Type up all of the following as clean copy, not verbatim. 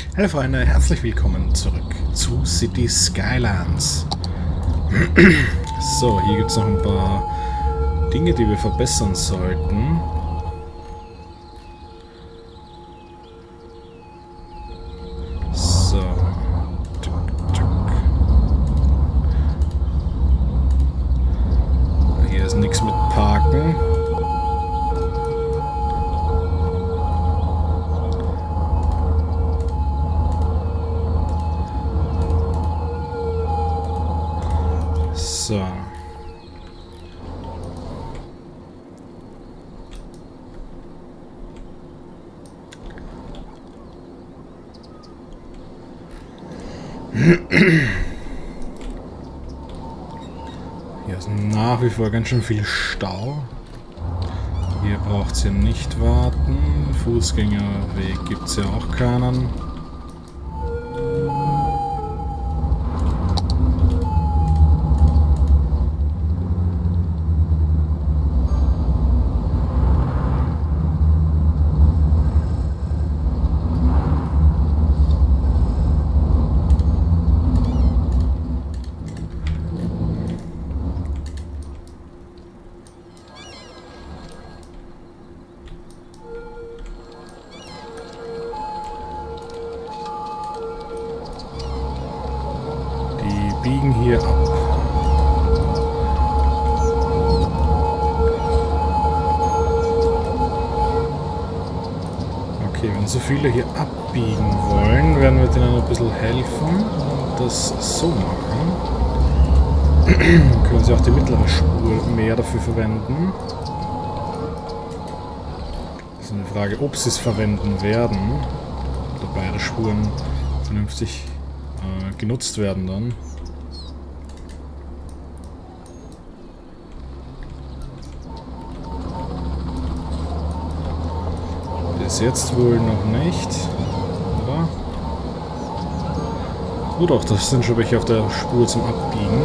Hallo Freunde, herzlich willkommen zurück zu City Skylines. So, hier gibt es noch ein paar Dinge, die wir verbessern sollten. So. Hier ist nichts mit Parken. So. Hier ist nach wie vor ganz schön viel Stau. Hier braucht es ja nicht warten. Fußgängerweg gibt es ja auch keinen. Biegen hier ab. Okay, wenn so viele hier abbiegen wollen, werden wir denen ein bisschen helfen und das so machen. Dann können sie auch die mittlere Spur mehr dafür verwenden. Das ist eine Frage, ob sie es verwenden werden. Oder beide Spuren vernünftig genutzt werden dann. Bis jetzt wohl noch nicht, oder? Oh doch, das sind schon welche auf der Spur zum Abbiegen.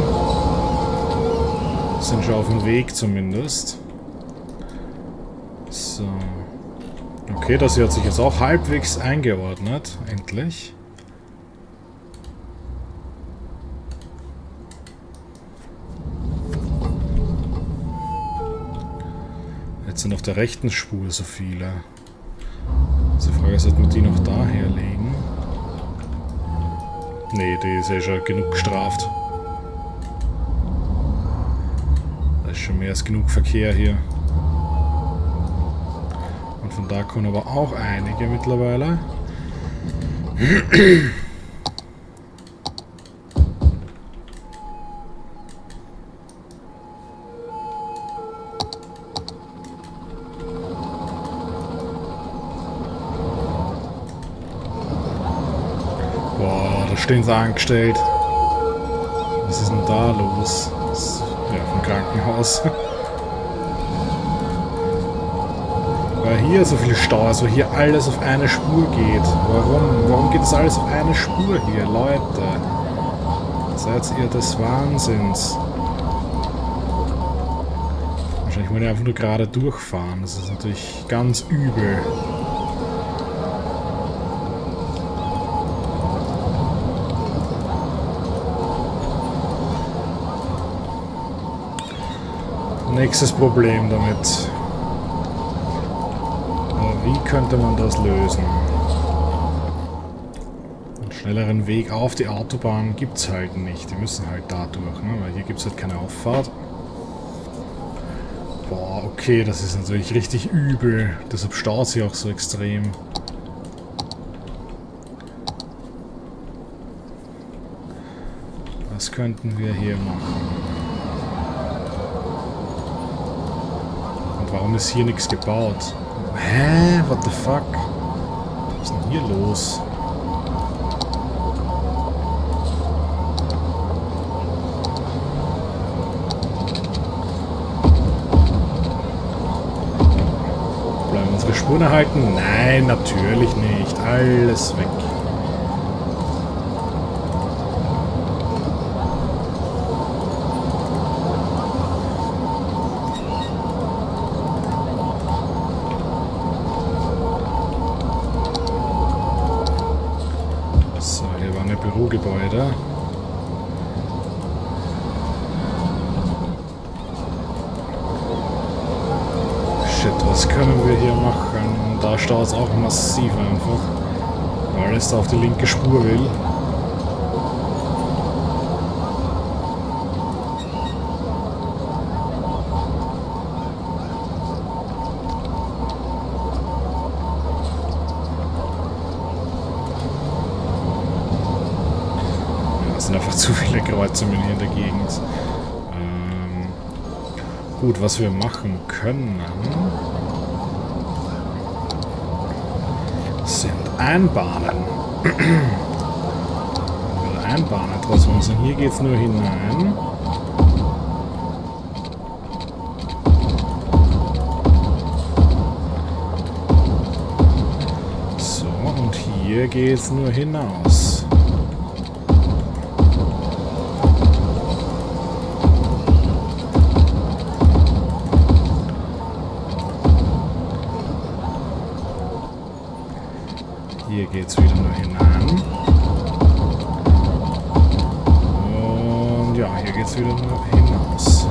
Sind schon auf dem Weg zumindest. So. Okay, das hier hat sich jetzt auch halbwegs eingeordnet, endlich. Jetzt sind auf der rechten Spur so viele. Die Frage ist, ob wir die noch daher legen. Nee, die ist ja schon genug gestraft. Da ist schon mehr als genug Verkehr hier. Und von da kommen aber auch einige mittlerweile. Stehen sie angestellt. Was ist denn da los? Das ist ja vom Krankenhaus. Weil hier so viel Stau, also hier alles auf eine Spur geht. Warum geht das alles auf eine Spur hier, Leute? Seid ihr des Wahnsinns? Wahrscheinlich wollen die einfach nur gerade durchfahren. Das ist natürlich ganz übel. Nächstes Problem damit. Wie könnte man das lösen? Einen schnelleren Weg auf die Autobahn gibt es halt nicht. Die müssen halt da durch, ne? Weil hier gibt es halt keine Auffahrt. Boah, okay, das ist natürlich richtig übel. Deshalb staut sie auch so extrem. Was könnten wir hier machen? Warum ist hier nichts gebaut? Hä? What the fuck? Was ist denn hier los? Bleiben unsere Spuren erhalten? Nein, natürlich nicht. Alles weg. kleine Bürogebäude. Shit, was können wir hier machen? Da staut es auch massiv einfach, weil alles da auf die linke Spur will. Es sind einfach zu viele Kreuzungen hier in der Gegend. Gut, was wir machen können, sind Einbahnen. Einbahnen draus machen. Hier geht es nur hinein. So, und hier geht es nur hinaus. Hier geht es wieder nur hinein. Und ja, hier geht es wieder nur hinaus.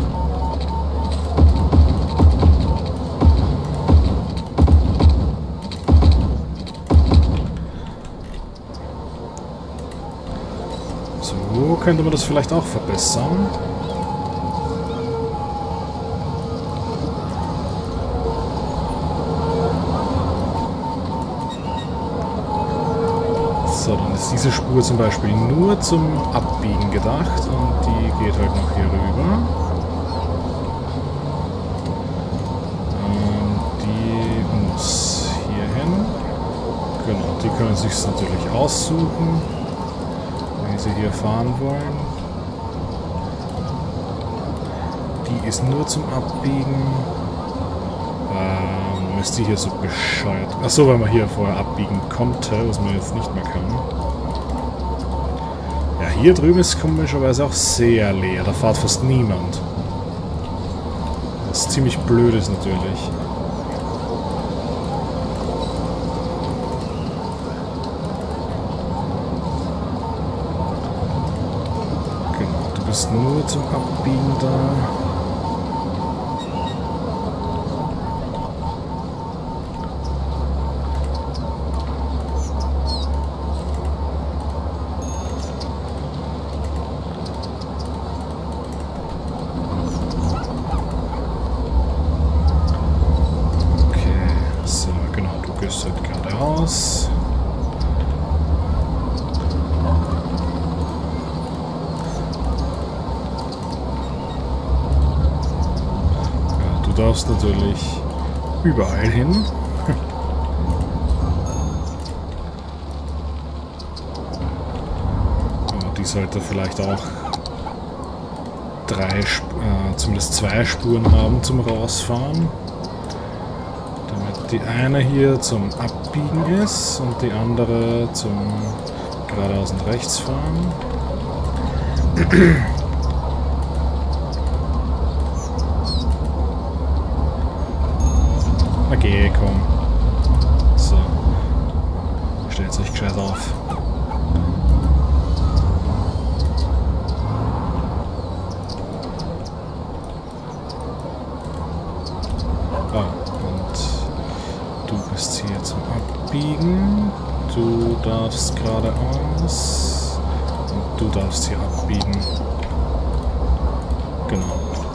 So könnte man das vielleicht auch verbessern. So, dann ist diese Spur zum Beispiel nur zum Abbiegen gedacht und die geht halt noch hier rüber. Die muss hier hin. Genau, die können sich natürlich aussuchen, wie sie hier fahren wollen. Die ist nur zum Abbiegen. Ist die hier so bescheuert? Achso, weil man hier vorher abbiegen konnte, was man jetzt nicht mehr kann. Ja, hier drüben ist komischerweise auch sehr leer. Da fährt fast niemand. Was ziemlich blöd ist natürlich. Genau, du bist nur zum Abbiegen da. Geradeaus. Ja, du darfst natürlich überall hin. Aber die sollte vielleicht auch zumindest 2 Spuren haben zum Rausfahren. Die eine hier zum Abbiegen ist und die andere zum geradeaus und rechts fahren. Okay, komm. So. Stellt euch gescheit auf. Du bist hier zum Abbiegen, du darfst geradeaus und du darfst hier abbiegen. Genau.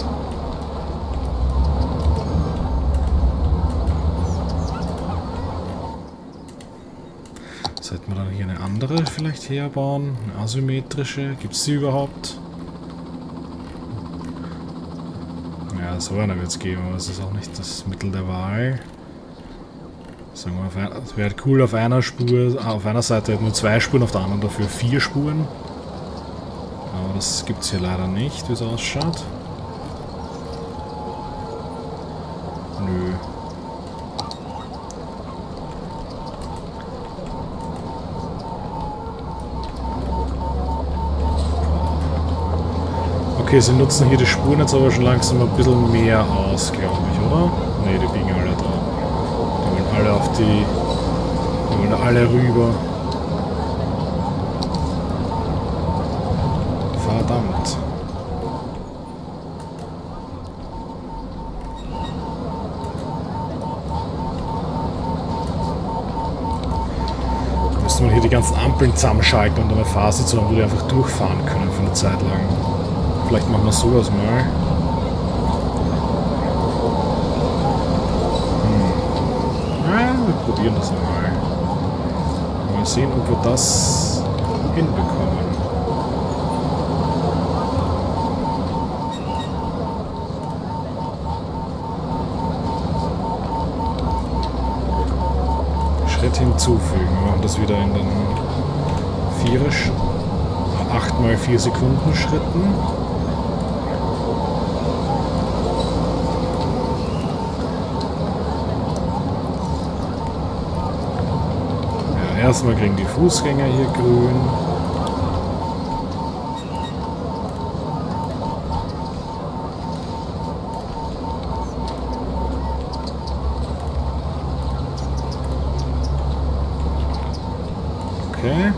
Sollten wir dann hier eine andere vielleicht herbauen? Eine asymmetrische? Gibt es sie überhaupt? Ja, so eine wird es geben, aber es ist auch nicht das Mittel der Wahl. Sagen wir, es wäre cool auf einer Spur, auf einer Seite nur 2 Spuren, auf der anderen dafür 4 Spuren. Aber das gibt es hier leider nicht, wie es ausschaut. Nö. Okay, sie nutzen hier die Spuren jetzt aber schon langsam ein bisschen mehr aus, glaube ich, oder? Ne, die biegen alle da. Die wollen alle auf die... Die wollen alle rüber. verdammt. Müsste man hier die ganzen Ampeln zusammenschalten und eine Phase zu haben, wo die einfach durchfahren können für eine Zeit lang. Vielleicht machen wir sowas mal. Ja, wir probieren das mal. Mal sehen, ob wir das hinbekommen. Schritt hinzufügen. Wir machen das wieder in den 8 mal 4 Sekunden Schritten. Ja, erstmal kriegen die Fußgänger hier grün. Okay.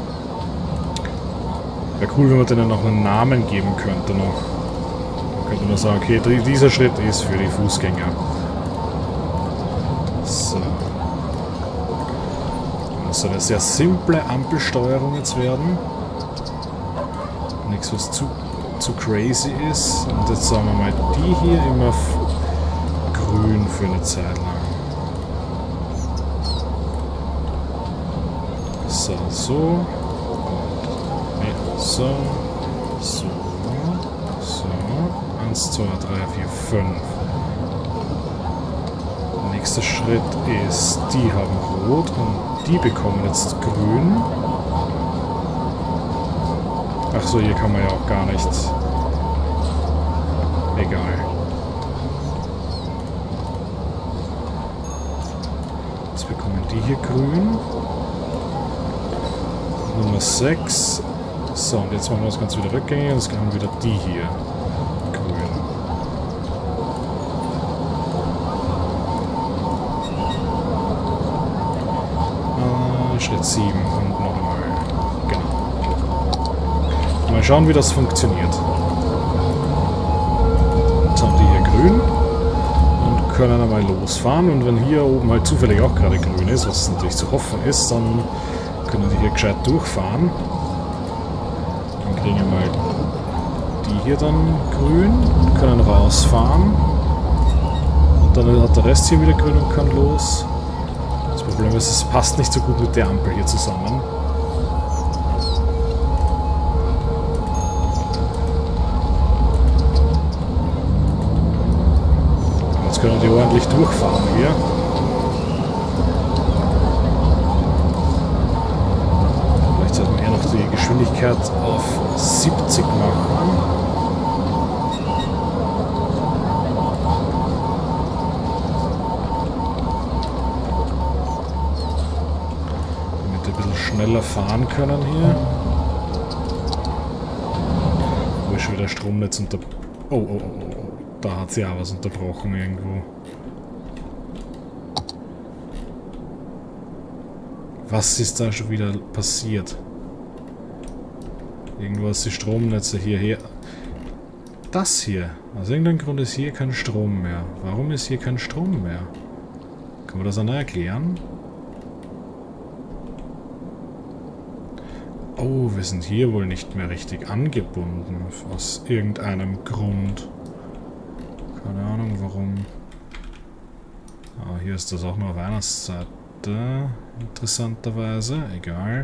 Wäre cool, wenn man denen noch einen Namen geben könnte noch. Dann könnte man sagen, okay, dieser Schritt ist für die Fußgänger. So. Das soll eine sehr simple Ampelsteuerung jetzt werden. Nichts, was zu crazy ist. Und jetzt sagen wir mal, die hier immer grün für eine Zeit lang. So, so. Nee, so. So. So. 1, 2, 3, 4, 5. Nächster Schritt ist, die haben rot und die bekommen jetzt grün. Achso, hier kann man ja auch gar nicht. Egal. Jetzt bekommen die hier grün. Nummer 6. So, und jetzt machen wir das Ganze wieder rückgängig und jetzt haben wir wieder die hier. Grün. Schritt 7 und noch einmal. Genau. Mal schauen, wie das funktioniert. Jetzt haben die hier grün und können einmal losfahren. Und wenn hier oben halt zufällig auch gerade grün ist, was natürlich zu hoffen ist, dann können die hier gescheit durchfahren. Dann kriegen wir mal die hier dann grün, können rausfahren. Und dann hat der Rest hier wieder grün und kann los. Das Problem ist, es passt nicht so gut mit der Ampel hier zusammen. Jetzt können die ordentlich durchfahren hier. Die Geschwindigkeit auf 70 machen. Damit wir ein bisschen schneller fahren können hier. Wo ist schon wieder Stromnetz unter... Oh. Da hat sie auch was unterbrochen irgendwo. Was ist da schon wieder passiert? Irgendwas, die Stromnetze hierher. Das hier. Aus irgendeinem Grund ist hier kein Strom mehr. Warum ist hier kein Strom mehr? Kann man das auch noch erklären? Oh, wir sind hier wohl nicht mehr richtig angebunden. Aus irgendeinem Grund. Keine Ahnung warum. Ah, hier ist das auch nur auf einer Seite. Interessanterweise. Egal.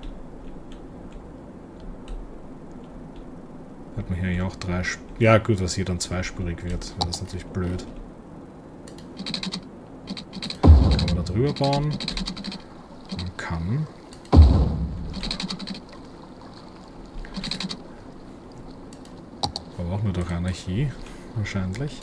Hat man hier auch 3 Ja gut, was hier dann zweispurig wird, wäre das natürlich blöd. Kann man da drüber bauen? Man kann. Aber auch nur durch Anarchie, wahrscheinlich.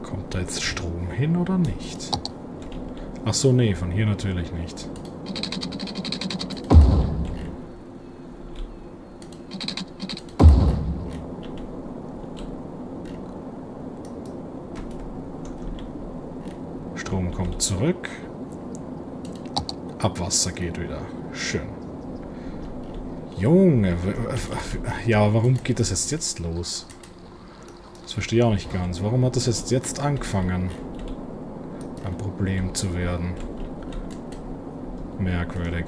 Kommt da jetzt Strom hin oder nicht? Ach so, nee, von hier natürlich nicht. Strom kommt zurück. Abwasser geht wieder. Schön. Junge, ja, aber warum geht das jetzt los? Das verstehe ich auch nicht ganz. Warum hat das jetzt angefangen, ein Problem zu werden? Merkwürdig.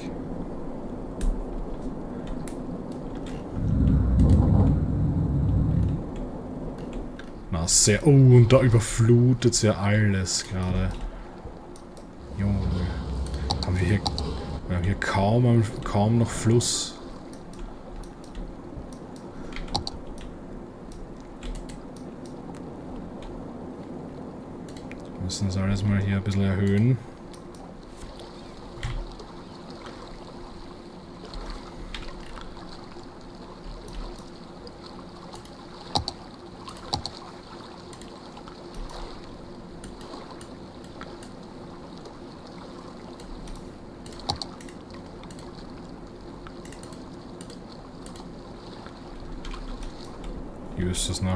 Na, sehr... Oh, und da überflutet es ja alles gerade. Junge. Wir haben hier kaum noch Fluss. Wir müssen das alles mal hier ein bisschen erhöhen. Hier ist es noch.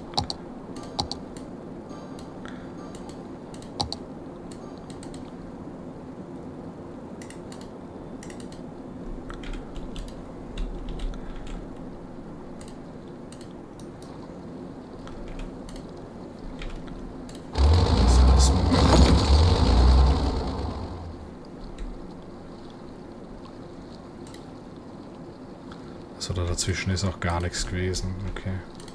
Also da dazwischen ist auch gar nichts gewesen. Okay.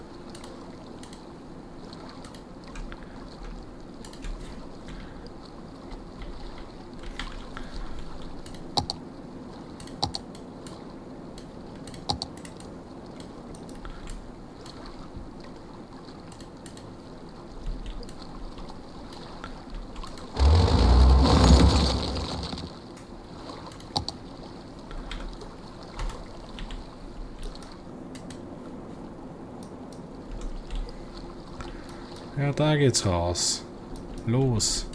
Ja, da geht's raus. Los.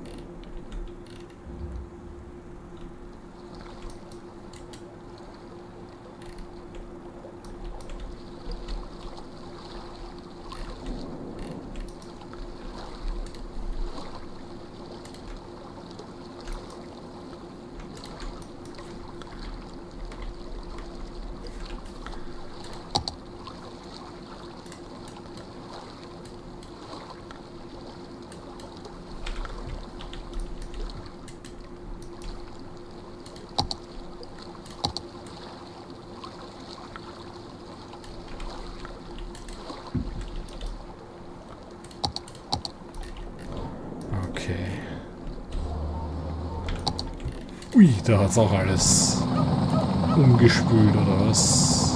Ui, da hat's auch alles umgespült, oder was?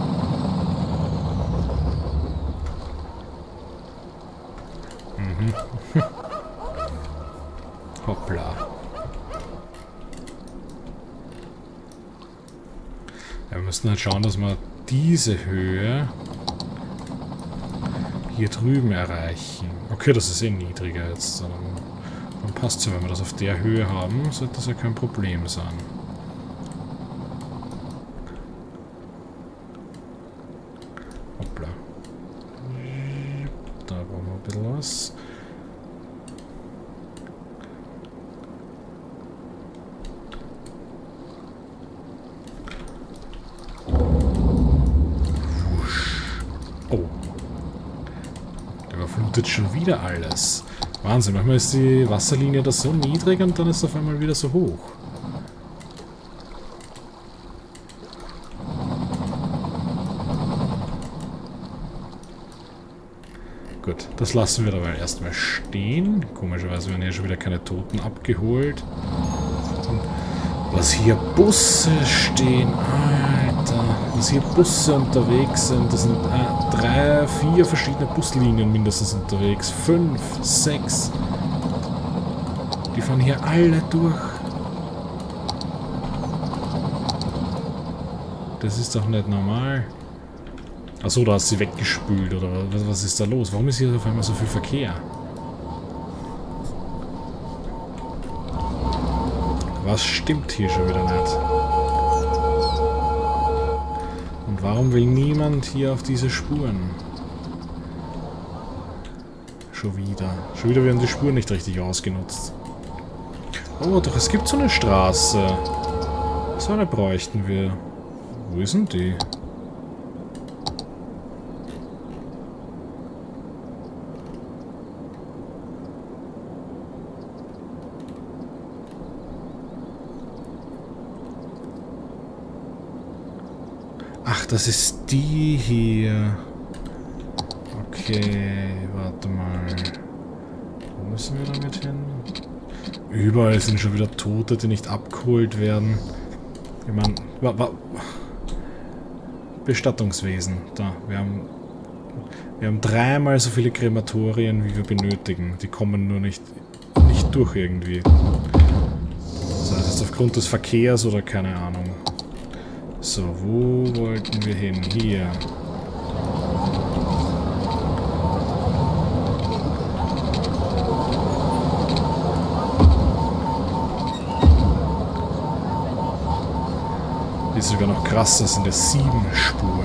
Mhm. Hoppla. Ja, wir müssen halt schauen, dass wir diese Höhe hier drüben erreichen. Okay, das ist eh niedriger jetzt. Dann passt es ja, wenn wir das auf der Höhe haben, sollte das ja kein Problem sein. Hoppla. Da brauchen wir ein bisschen was. Oh. Der überflutet schon wieder alles. Wahnsinn, manchmal ist die Wasserlinie da so niedrig und dann ist es auf einmal wieder so hoch. Gut, das lassen wir dabei erstmal stehen. Komischerweise werden hier schon wieder keine Toten abgeholt. Was hier Busse stehen, Alter. Was hier Busse unterwegs sind. Das sind 3, 4 verschiedene Buslinien mindestens unterwegs. 5, 6. Die fahren hier alle durch. Das ist doch nicht normal. Achso, da ist sie weggespült, oder was ist da los? Warum ist hier auf einmal so viel Verkehr? Was stimmt hier schon wieder nicht? Und warum will niemand hier auf diese Spuren? Schon wieder. Schon wieder werden die Spuren nicht richtig ausgenutzt. Oh, doch, es gibt so eine Straße. So eine bräuchten wir. Wo ist denn die? Ach, das ist die hier. Okay, warte mal. Wo müssen wir damit hin? Überall sind schon wieder Tote, die nicht abgeholt werden. Ich meine, Bestattungswesen. Da, wir haben dreimal so viele Krematorien, wie wir benötigen. Die kommen nur nicht durch irgendwie. Das heißt, jetzt aufgrund des Verkehrs oder keine Ahnung. So, wo wollten wir hin? Hier. Die ist sogar noch krasser, sind es 7 Spuren.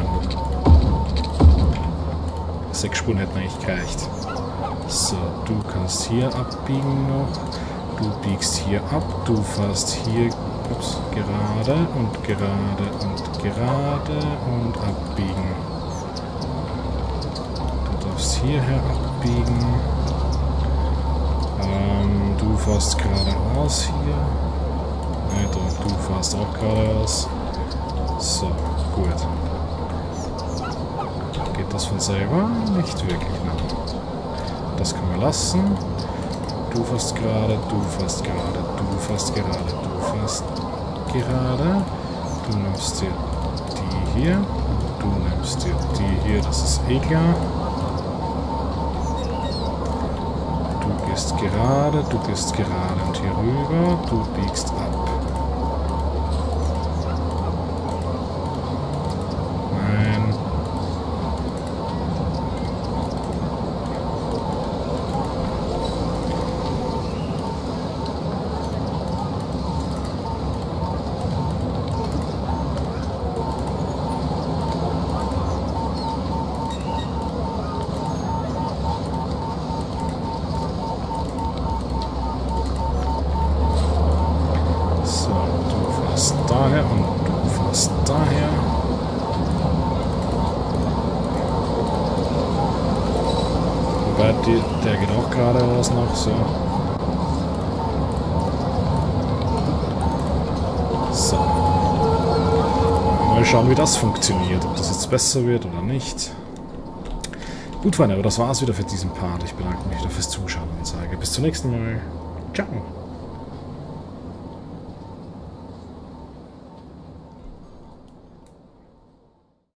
6 Spuren hätten eigentlich gereicht. So, du kannst hier abbiegen noch. Du biegst hier ab, du fährst hier gerade und gerade und gerade und abbiegen. Du darfst hierher abbiegen. Du fährst geradeaus hier. Nein, du fährst auch geradeaus. So, gut. Geht das von selber? Nicht wirklich, nein. Das können wir lassen. Du fährst gerade, du fährst gerade, du fährst gerade, du fährst gerade. Du nimmst dir die hier. Du nimmst dir die hier, das ist eh klar. Du gehst gerade und hier rüber. Du biegst ab. Nein. Daher und du fährst daher. Wobei der geht auch geradeaus noch so. So. Mal schauen, wie das funktioniert. Ob das jetzt besser wird oder nicht. Gut, Freunde, aber das war's wieder für diesen Part. Ich bedanke mich wieder fürs Zuschauen und sage bis zum nächsten Mal. Ciao.